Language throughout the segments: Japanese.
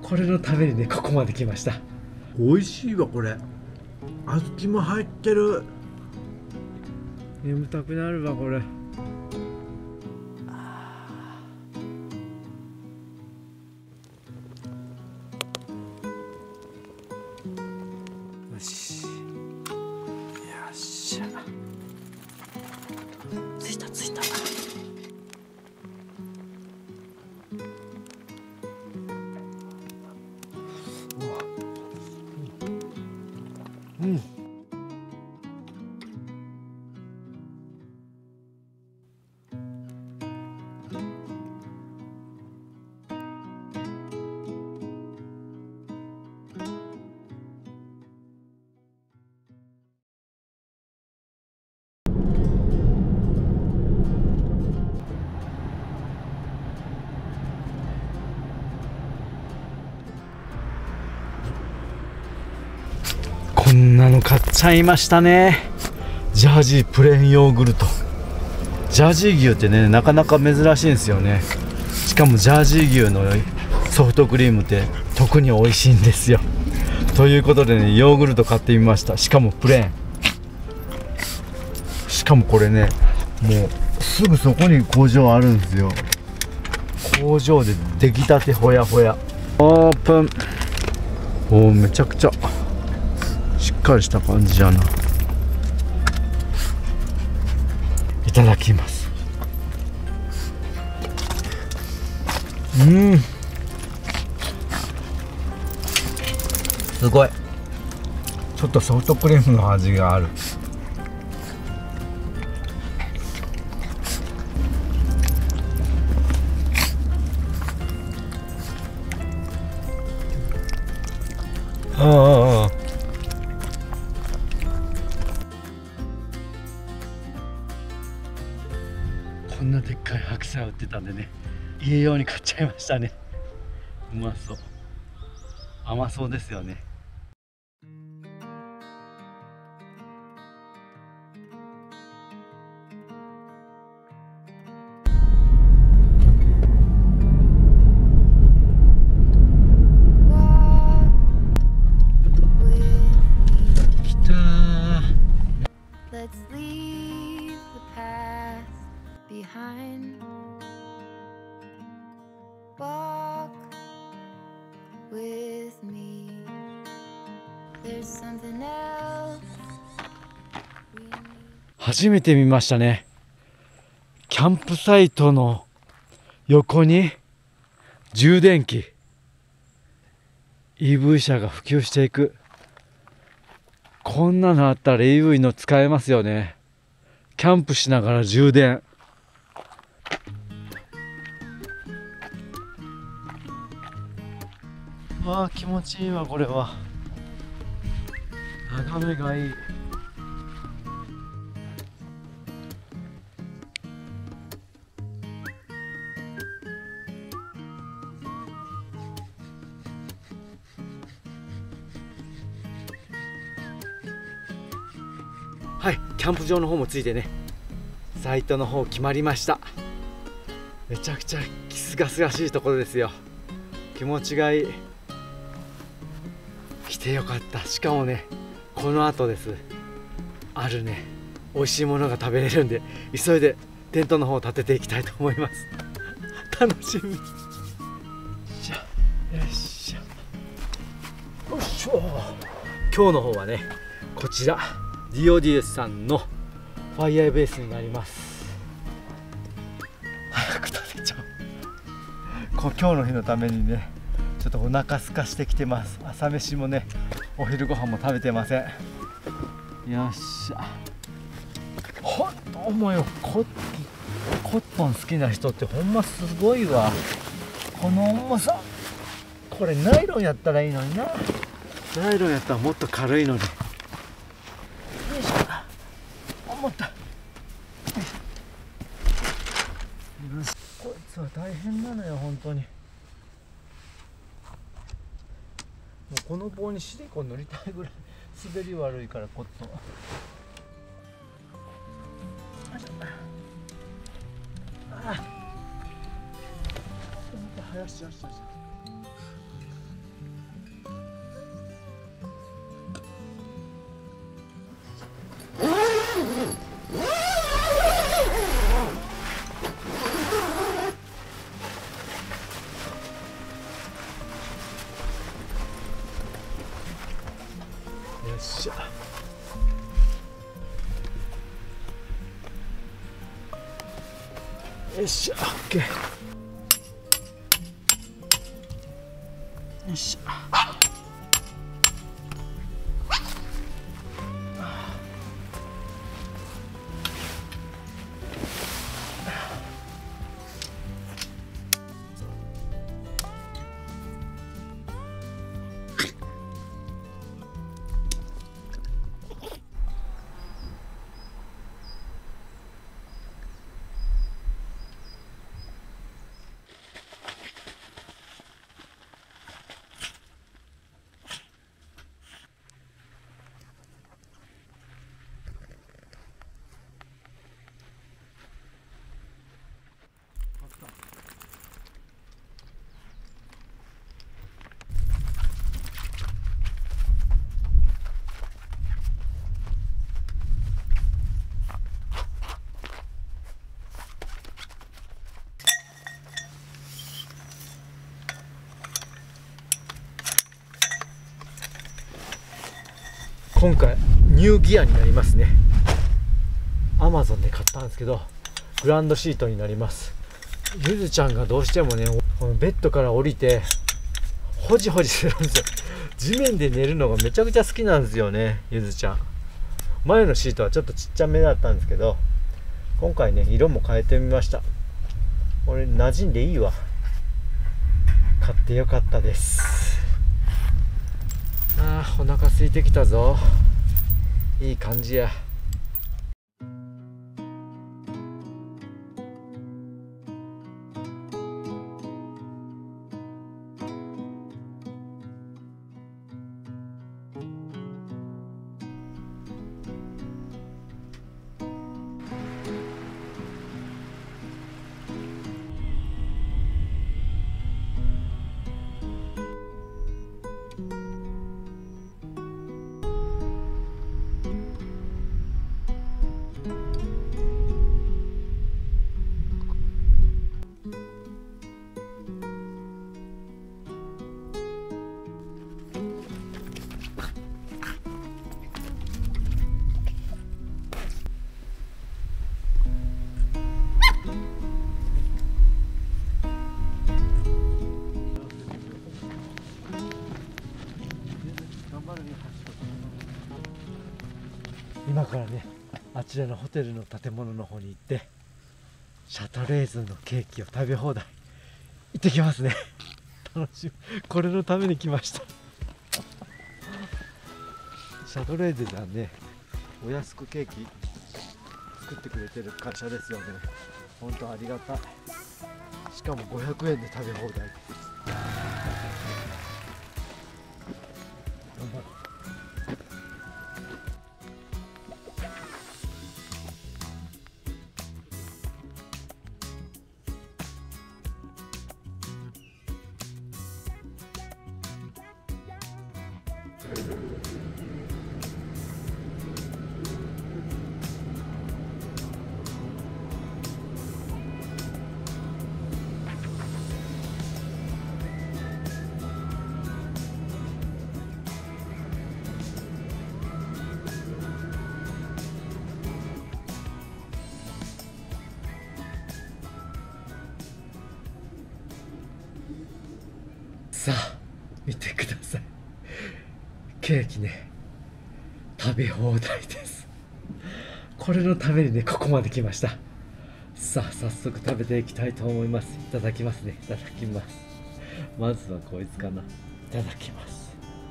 これのためにねここまで来ました。 美味しいわこれ。小豆も入ってる。 眠たくなるわこれ。よしよっしゃ。着いた着いた。うん。こんなの買っちゃいましたね。ジャージープレーンヨーグルト。ジャージー牛ってねなかなか珍しいんですよね。しかもジャージー牛のソフトクリームって特に美味しいんですよ。ということでねヨーグルト買ってみました。しかもプレーン。しかもこれねもうすぐそこに工場あるんですよ。工場で出来たてほやほや。オープン。おーめちゃくちゃしっかりした感じじゃな。いただきます。すごい。ちょっとソフトクリームの味がある。こんなでっかい白菜売ってたんでね家用に買っちゃいましたね。うまそう。甘そうですよね。来たー。 Let's leave the past behind. Walk with me. There's something else we need. 初めて見ましたね。キャンプサイトの横に充電器。EV 車が普及していく。こんなのあったら EV の使えますよね。キャンプしながら充電。わあ気持ちいいわこれは。眺めがいい。はい、キャンプ場の方もついてねサイトの方決まりました。めちゃくちゃすがすがしいところですよ。気持ちがいい。来てよかった。しかもねこの後ですあるね美味しいものが食べれるんで急いでテントの方を立てていきたいと思います楽しみ。よっしゃよっしゃよっしょ。今日の方はねこちらDODS さんのファイアーベースになります。早く食べちゃう。今日の日のためにねちょっとお腹空かしてきてます。朝飯もねお昼ご飯も食べてません。よっしゃ。ほんと思うよコットン好きな人ってほんますごいわ。この重さ。これナイロンやったらいいのにな。ナイロンやったらもっと軽いのに。よいしょ。思った。こいつは大変なのよ本当に。もうこの棒にシリコン塗りたいぐらい滑り悪いからコットン。ああ。よしよしよし。 よいしょ、オッケー。よいしょ。今回ニューギアになりますね。アマゾンで買ったんですけど、グランドシートになります。ゆずちゃんがどうしてもね、このベッドから降りてホジホジするんですよ。地面で寝るのがめちゃくちゃ好きなんですよね、ゆずちゃん。前のシートはちょっとちっちゃめだったんですけど、今回ね色も変えてみました。俺馴染んでいいわ。買ってよかったです。あー、お腹空いてきたぞ。いい感じや。今からね、あちらのホテルの建物の方に行ってシャトレーゼのケーキを食べ放題行ってきますね。楽しみ。これのために来ました。シャトレーゼさんね、お安くケーキ作ってくれてる会社ですよね。本当ありがたい。しかも500円で食べ放題。さあ見てください、ケーキね、食べ放題です。これのためにねここまで来ました。さあ早速食べていきたいと思います。いただきますね。いただきます。まずはこいつかな。いただきます。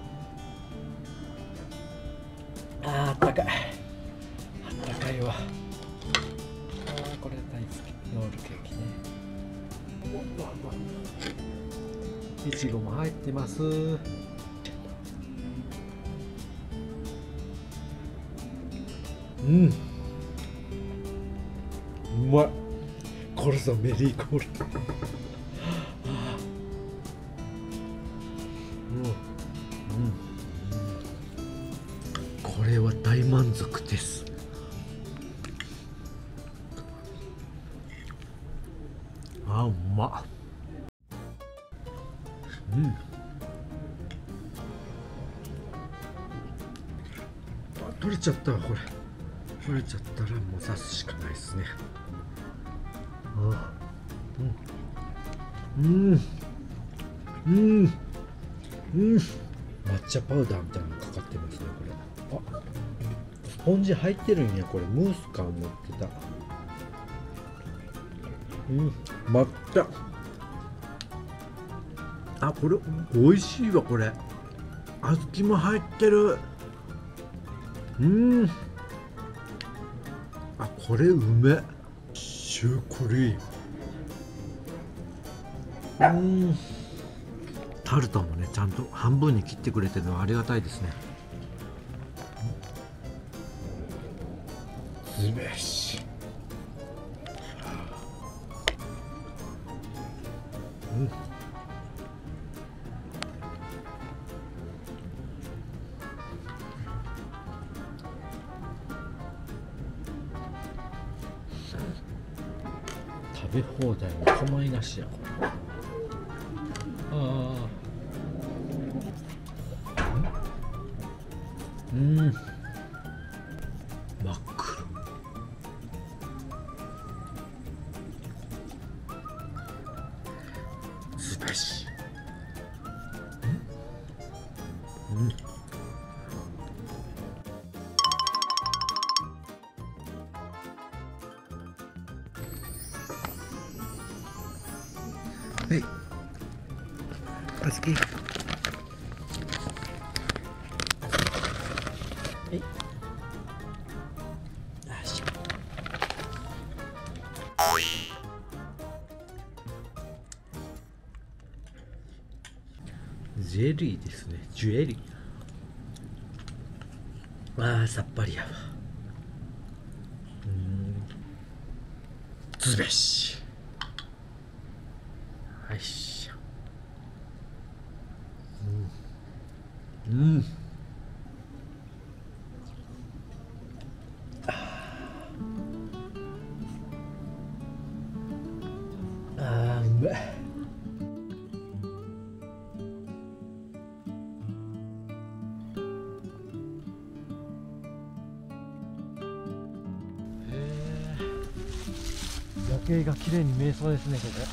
あったかい、あったかいわ。これ大好き、ロールケーキね。いちごも入ってます。うん、うまい。これぞメリーゴールド。これは大満足です。あ、うまっ。取れちゃったわ。これ取れちゃったらもう刺すしかないですね。ああ。 うんうんうん抹茶パウダーみたいなのかかってますねこれ。あ、スポンジ入ってるんやこれ。ムースか思ってた。抹茶。あ、これ美味しいわこれ。小豆も入ってる。あ、これうめ。シュークリーム。タルトもねちゃんと半分に切ってくれてるのはありがたいですね。すべし。食べ放題も構いなしやこれ。真っ黒。すべし。はい。お好き。はい。よし。ジェリーですね。ジュエリー。ああ、さっぱりやわ。すべし。はいしょ。あーうまい。 夜景が綺麗に見えそうですねここ。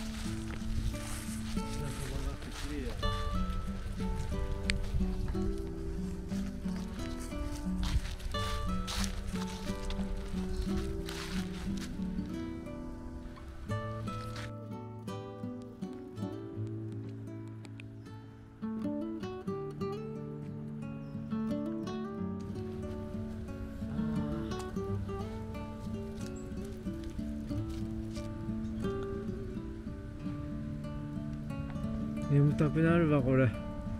眠たくなるわこれ。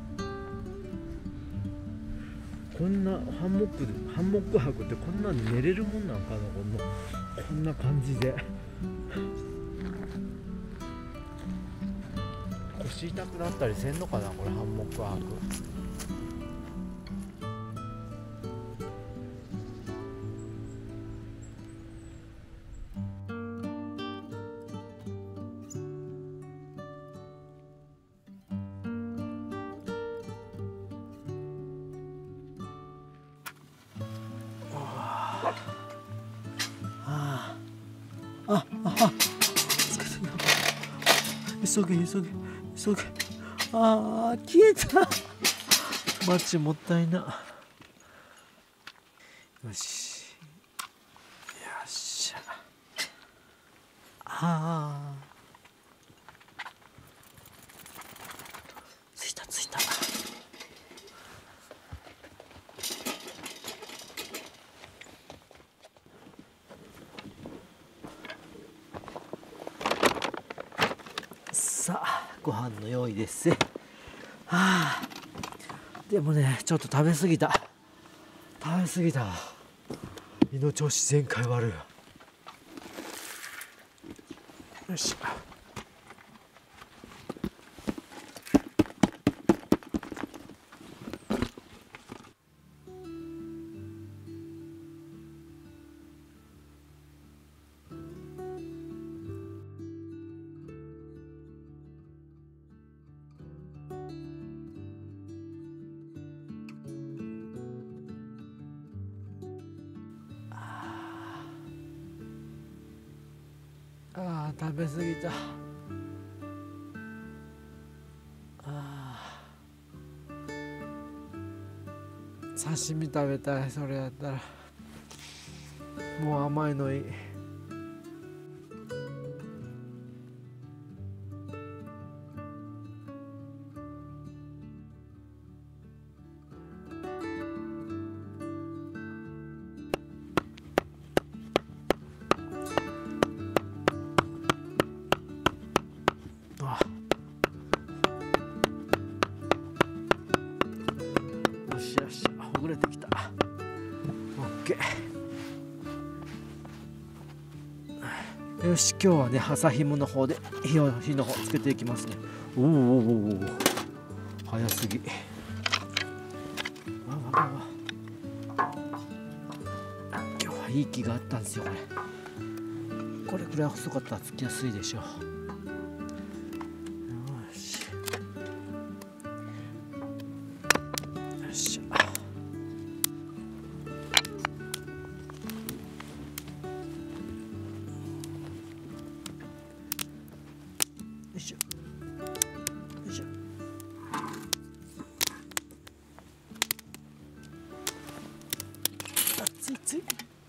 こんなハンモック泊ってこんなん寝れるもんなんかな。こんな感じで腰痛くなったりせんのかなこれ。ハンモック泊。急げ。ああ消えた。マッチもったいな。よしよっしゃ。着いた。さあご飯の用意です。でもねちょっと食べ過ぎたわ。胃の調子全開悪いわ。よし。食べ過ぎた。 刺身食べたい。それやったらもう甘いのいい。あ、よしよし、ほぐれてきた。オッケー。よし、今日はね、朝ひもの方で火の方つけていきますね。おお、早すぎ。今日はいい気があったんですよ。これくらい細かったらつきやすいでしょう。よしよしゃ。よいしょよいしょ。熱い熱い。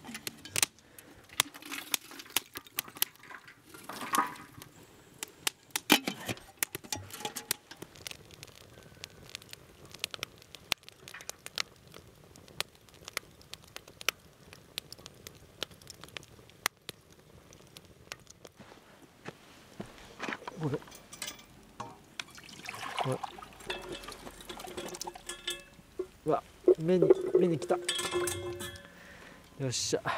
これうわ、目にきた。よっしゃ。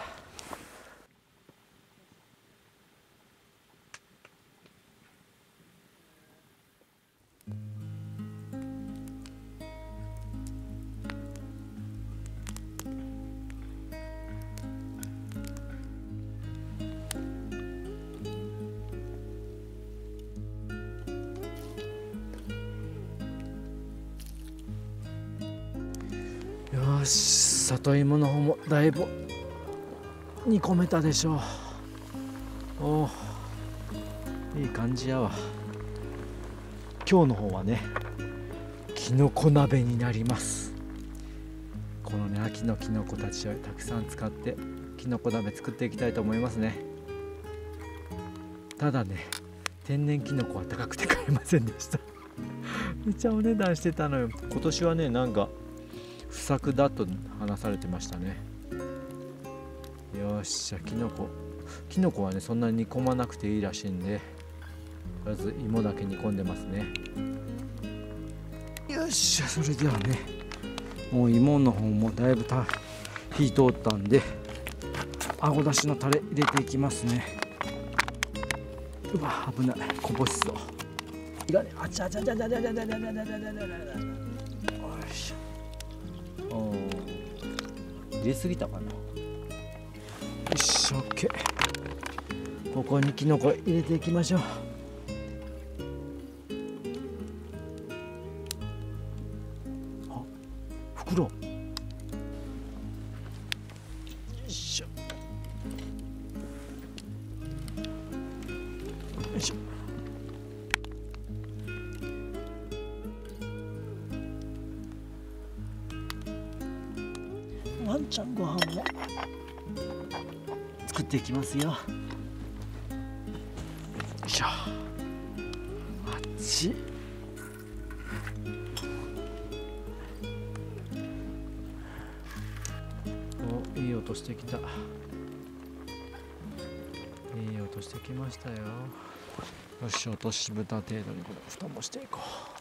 よし、里芋の方もだいぶ煮込めたでしょう。おー、いい感じやわ。今日の方はね、きのこ鍋になります。このね、秋のきのこたちをたくさん使ってきのこ鍋作っていきたいと思いますね。ただね、天然きのこは高くて買えませんでしためっちゃお値段してたのよ。今年はね、なんか不作だと話されてましたね。よっしゃ、きのこはね、そんなに煮込まなくていいらしいんで、とりあえず芋だけ煮込んでますね。よっしゃ、それではね、もう芋の方もだいぶ火通ったんで、あごだしのタレ入れていきますね。うわ、危ない、こぼしそう。いがね、あちゃちゃちゃちゃちゃちゃちゃちゃちゃちゃちゃちゃちゃ。よいしょ。おー、入れすぎたかな。よし、オッケー。ここにきのこ入れていきましょう。あ、袋。よいしょ。よいしょ。ワンちゃんご飯も作っていきますよ。よいしょ。あっち。お、いい音してきた。いい音してきましたよ。よし、落とし蓋程度にこれ蓋もしていこう。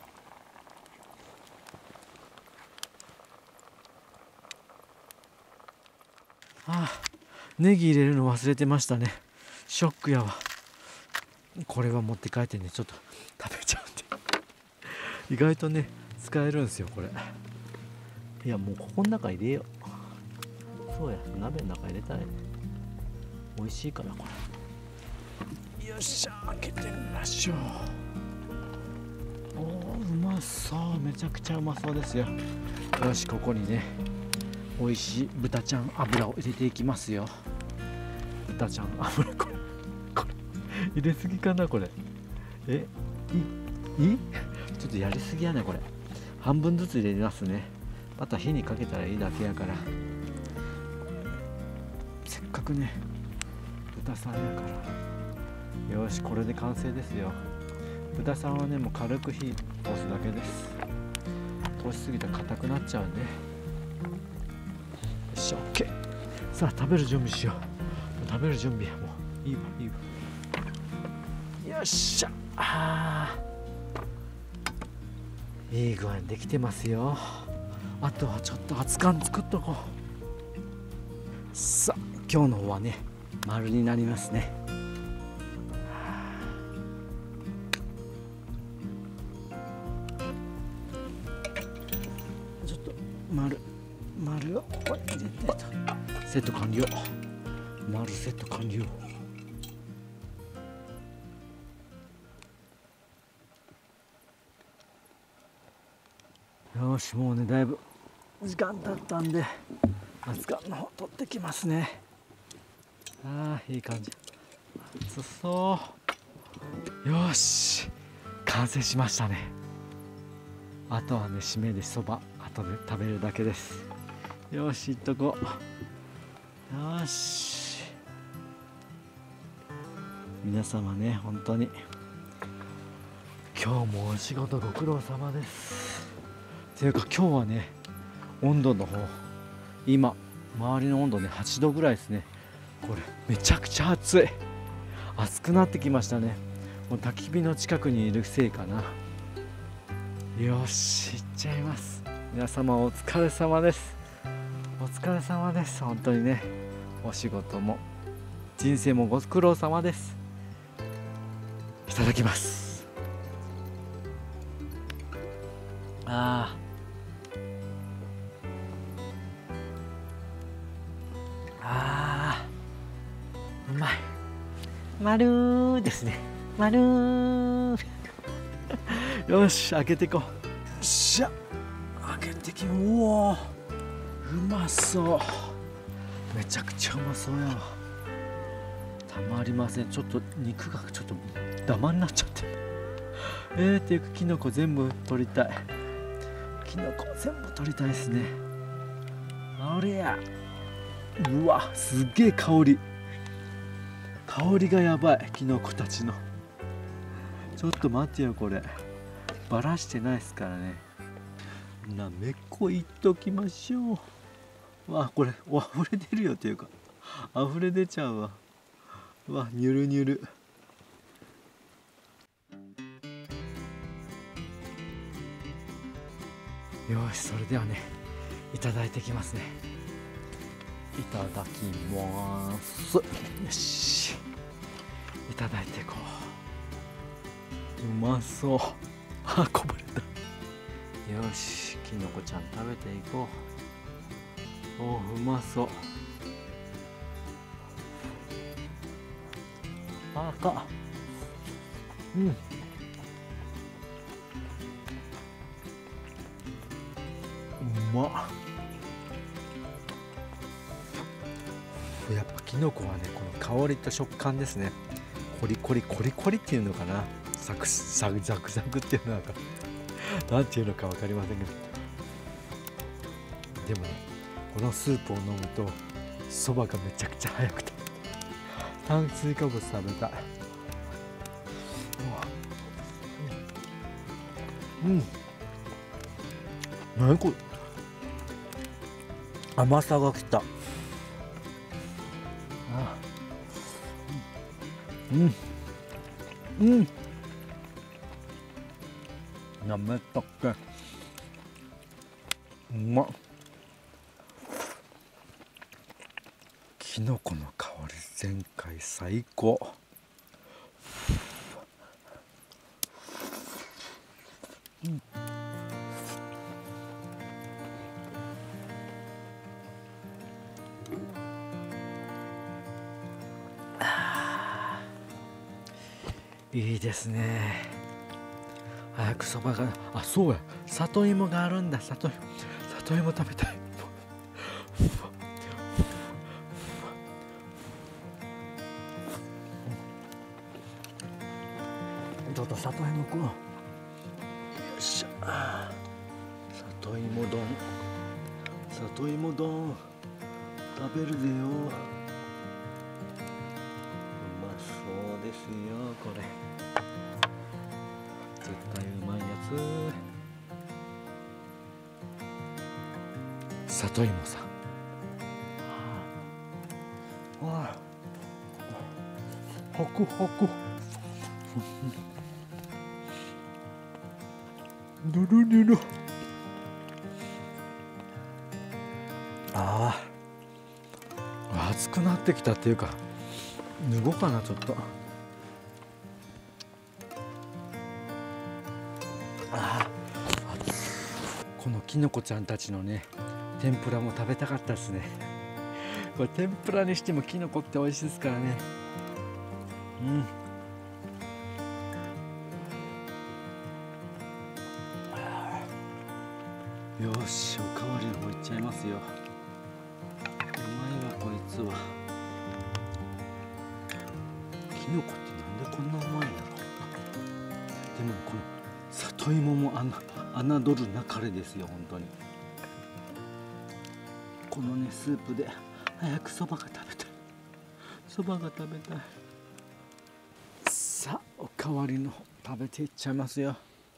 ああ、ネギ入れるの忘れてましたね。ショックやわ。これは持って帰ってね、ちょっと食べちゃうんで意外とね、使えるんですよこれ。いや、もうここの中入れよう。そうや、鍋の中入れたいね。美味しいからこれ。よっしゃ、開けてみましょう。おー、うまそう。めちゃくちゃうまそうですよ。よし、ここにね、美味しい豚ちゃん油を入れていきますよ。豚ちゃん油、これ入れすぎかなこれ。え、いちょっとやりすぎやねこれ。半分ずつ入れますね。 あとは火にかけたらいいだけやから、せっかくね豚さんやから。よし、これで完成ですよ。豚さんはねもう軽く火通すだけです。通しすぎたら硬くなっちゃうんで。よし OK。 さあ食べる準備しよう。食べる準備もういいわいいわ。よっしゃ、いい具合にできてますよ。あとはちょっと熱燗作っとこう。さあ今日の方はね丸になりますね。ちょっと丸を入れてと。セット完了。丸セット完了。よし、もうねだいぶ時間経ったんで熱燗の方取ってきますね。いい感じ。熱そう。よし、完成しましたね。あとはね締めでそば後で食べるだけです。よし、いっとこう。よし、皆様ね本当に今日もお仕事ご苦労様です。というか今日はね温度の方、今周りの温度ね8度ぐらいですね。これめちゃくちゃ暑い。暑くなってきましたね。もう焚き火の近くにいるせいかな。よし、行っちゃいます。皆様お疲れ様です。お疲れ様です。本当にねお仕事も人生もご苦労様です。いただきます。うまい。丸ーですね。丸ーよし、開けていこう。よっしゃ、開けてきも。うおー、うまそう。めちゃくちゃうまそうやわ。たまりません。ちょっと肉がちょっとダマになっちゃって。っていうかキノコ全部取りたい。キノコ全部取りたいですね。あれや。うわ、すげえ香り。香りがやばい。キノコたちの。ちょっと待ってよ、これ。バラしてないですからね。なめっこいっときましょう。わ、これ溢れ出るよというか溢れ出ちゃうわ。うわ、ニュルニュル。よし、それではねいただいてきますね。いただきます。よし、いただいていこう。うまそう。こぼれた。よし、きのこちゃん食べていこう。うまそう。うまっ。やっぱきのこはねこの香りと食感ですね。コリコリコリコリっていうのかな、ザクザクザクザクっていうのかなんていうのか分かりませんけど、でもねこのスープを飲むとそばがめちゃくちゃ早くて炭水化物食べたい。何これ、甘さがきた。なめたけ。うまっ。きのこの香り全開最高。いいですね。早くそばが、そうや、里芋があるんだ。里芋食べたい。ちょっと里芋食おう。よっしゃ。里芋丼。 里芋丼食べるぜよ。うまそうですよこれ。絶対うまいやつ。里芋さん。ああ、ホクホク。ぬるぬる。ああ、暑くなってきたっていうか、脱ごうかなちょっと。ああ、このきのこちゃんたちのね、天ぷらも食べたかったですね。これ天ぷらにしてもきのこって美味しいですからね。よし、おかわりの方いっちゃいますよ。うまいわこいつは。きのこってなんでこんなうまいんだろう。でもこの里芋も侮るなかれですよ本当に。このねスープで早くそばが食べたい。そばが食べたい。さあおかわりの方食べていっちゃいますよ。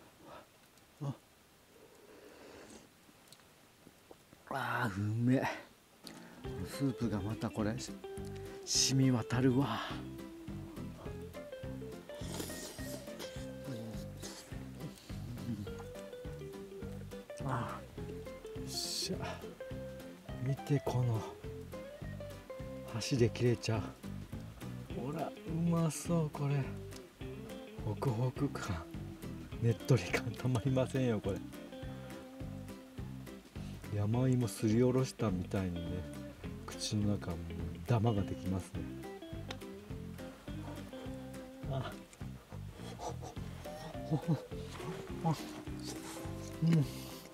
あーうめえ。スープがまたこれ染み渡るわ。あーよっしゃ。見てこの箸で切れちゃう。ほらうまそうこれ。ホクホク感、ねっとり感たまりませんよこれ。山芋すりおろしたみたいにね、口の中もダマができますね。あ、うん。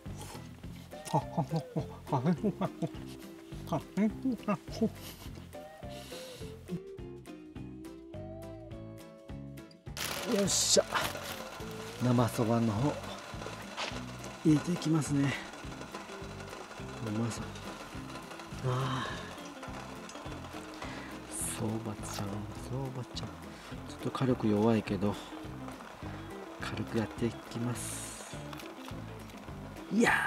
よっしゃ。生そばの方入れていきますね。うまそう。ああ、そうばちゃん、そうばちゃん。ちょっと火力弱いけど軽くやっていきます。いや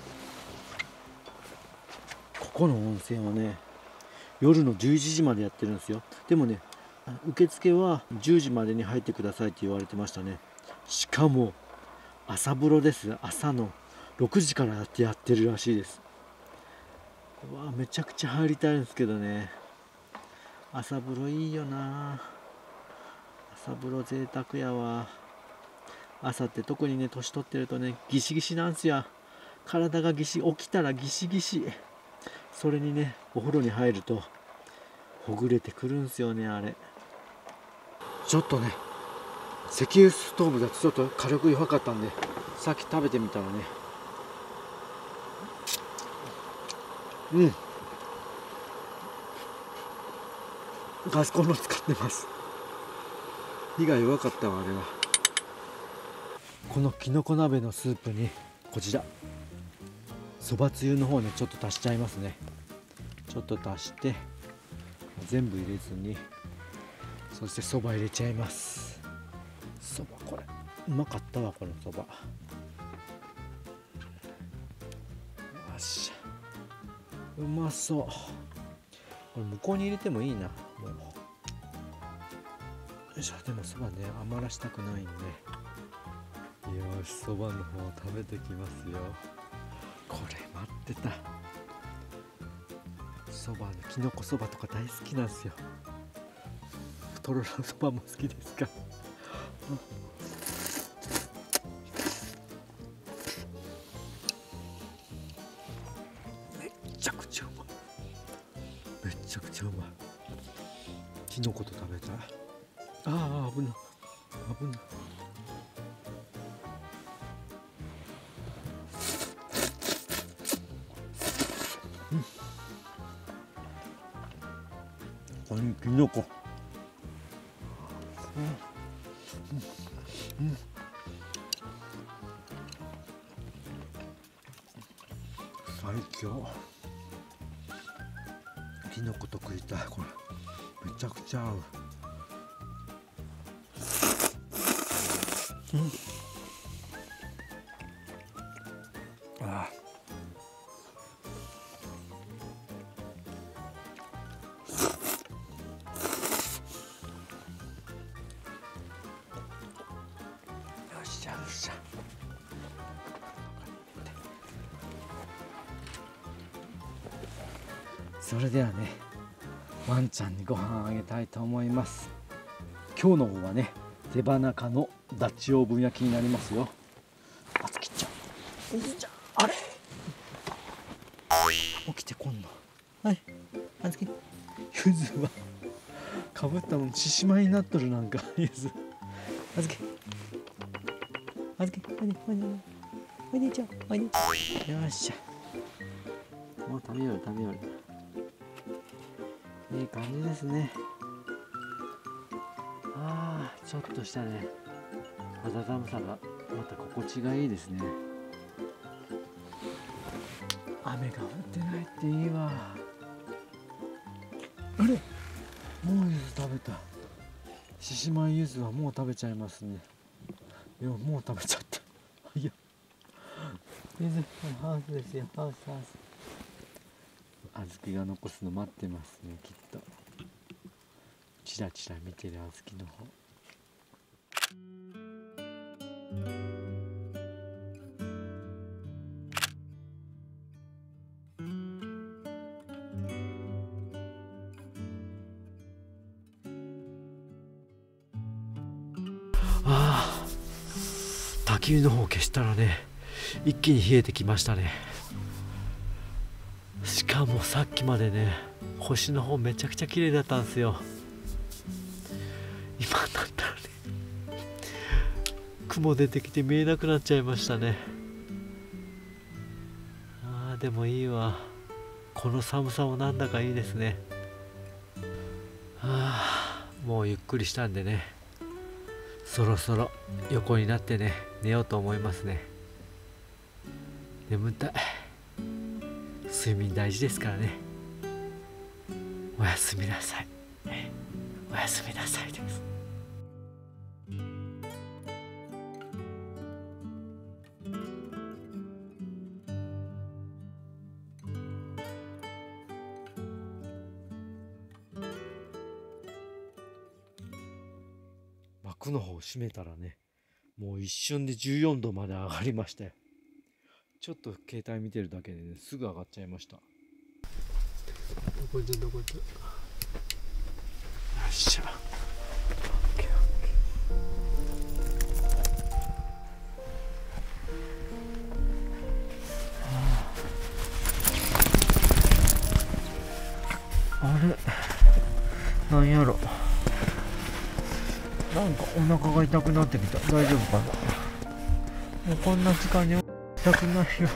ー、ここの温泉はね夜の11時までやってるんですよ。でもね受付は10時までに入ってくださいって言われてましたね。しかも朝風呂です。朝の6時からやってるらしいです。うわ、めちゃくちゃ入りたいんですけどね。朝風呂いいよな。朝風呂贅沢やわ。朝って特にね年取ってるとねギシギシなんすよ。体が起きたらギシギシ。それにねお風呂に入るとほぐれてくるんすよね。あれちょっとね石油ストーブだとちょっと火力弱かったんで、さっき食べてみたらね、ガスコンロ使ってます。火が弱かったわあれは。このきのこ鍋のスープにこちらそばつゆの方ねちょっと足しちゃいますね。ちょっと足して全部入れずに、そしてそば入れちゃいます。そばこれうまかったわこのそば。よっしゃ、うまそう。これ向こうに入れてもいいな。もうよいしょ。でもそばね余らしたくないんで、よしそばの方食べてきますよ。これ待ってた。そばのきのこそばとか大好きなんですよ。とろろそばも好きですか。めちゃくちゃうまい。めちゃくちゃうまい。きのこと食べたい。ああ危ない危ない。このきのこ、最最強。キノコと食いたい。これめちゃくちゃ合う。ああ、よっしゃよっしゃ。それではね、ワンちゃんにご飯あげたいと思います。今日の方はね、手羽中のダッチオーブン焼きになりますよ。あつきちゃん、おじいちゃん、あれ起きてこんの。はい、あつき、ゆずはかぶったのに獅子舞になっとる。なんかゆず、あつき、あつき、おいでちゃん、おいでちゃん、よっしゃ。もう食べよる食べよる。いい感じですね。ああ、ちょっとしたね、肌寒さがまた心地がいいですね。雨が降ってないっていいわ。あれ、もうゆず食べた。獅子舞ゆずはもう食べちゃいますね。いや、もう食べちゃった。いや、ゆずハウスですよ、ハウスハウス。あずきが残すの待ってますね、きっと。チラチラ見てるあずきの方。ああ、焚き火の方を消したらね、一気に冷えてきましたね。しかもさっきまでね、星の方めちゃくちゃ綺麗だったんですよ。今だったらね、雲出てきて見えなくなっちゃいましたね。あー、でもいいわ。この寒さもなんだかいいですね。もうゆっくりしたんでね、そろそろ横になってね、寝ようと思いますね。眠たい。睡眠大事ですからね。おやすみなさい。おやすみなさいです。幕の方を閉めたらね、もう一瞬で14度まで上がりましたよ。ちょっと携帯見てるだけでね、すぐ上がっちゃいました。どこでどこで。よっしゃ。あれ、なんやろ。なんかお腹が痛くなってきた。大丈夫かな。もうこんな時間に痛くないよ。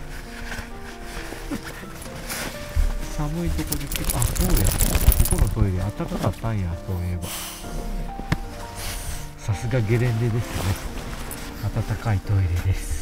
寒いとこであ、そうや、ここのトイレ暖かかったんや。そういえばさすがゲレンデですね。暖かいトイレです。